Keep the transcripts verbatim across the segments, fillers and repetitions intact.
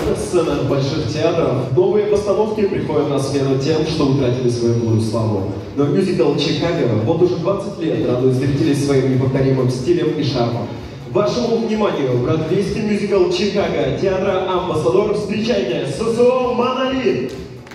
только сцена больших театров. Новые постановки приходят на смену тем, что утратили свою былую славу. Но мюзикл «Чикаго» вот уже двадцать лет радует зрителей своим неповторимым стилем и шармом. Вашему вниманию бродвейский мюзикл «Чикаго» театра «Амбассадор». Встречайте ССО «Монолит».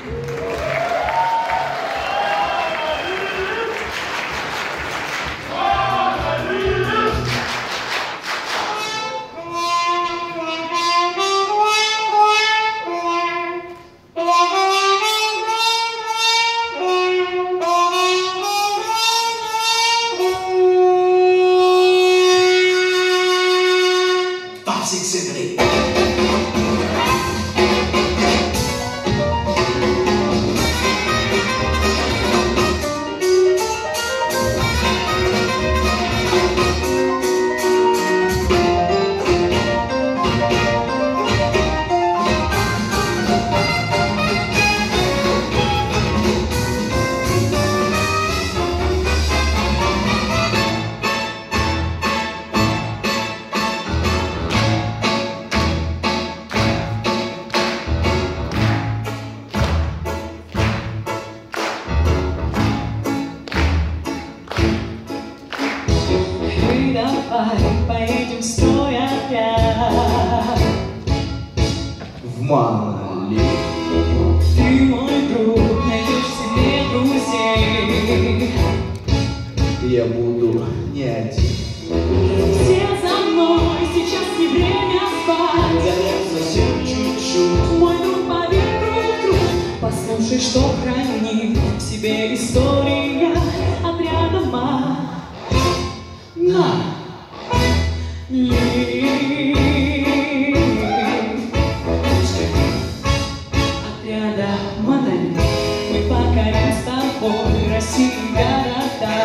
Поедем стоя опять в Монолит. Ты мой друг, найдешь себе друзей. Я буду не один. Все за мной, сейчас не время спать. Я совсем чуть-чуть. Мой друг, поверь, друг, друг, послушай, что хранит в себе история отряда ма. На! Отряда «Монолит» мы покорим с тобой Россию города.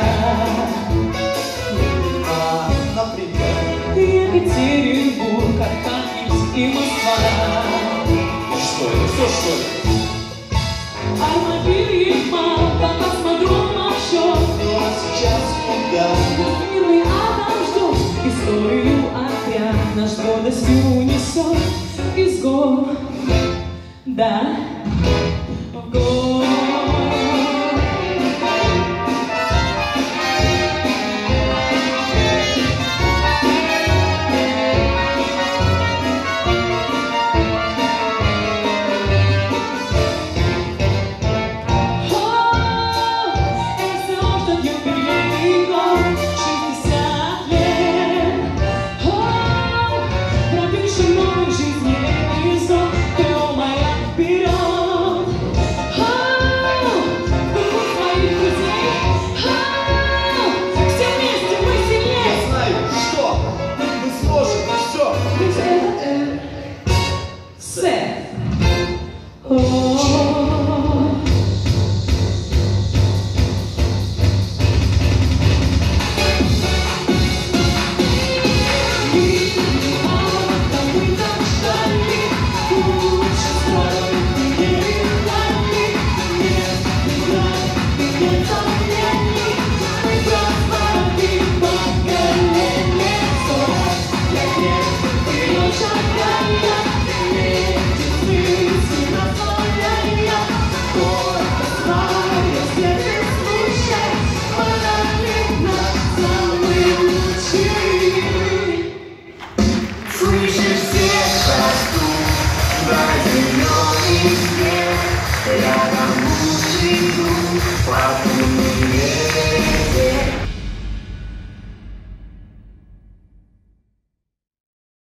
А, например, Екатеринбург, Архангельск и Москва. что это? Все, что ли? Армавир, Ельма, по космодромам счет. Ну а сейчас куда? Мирный Адам ждет. Историю отряд наш гордостью унесет из гор, да, в гор. Рядом буду, по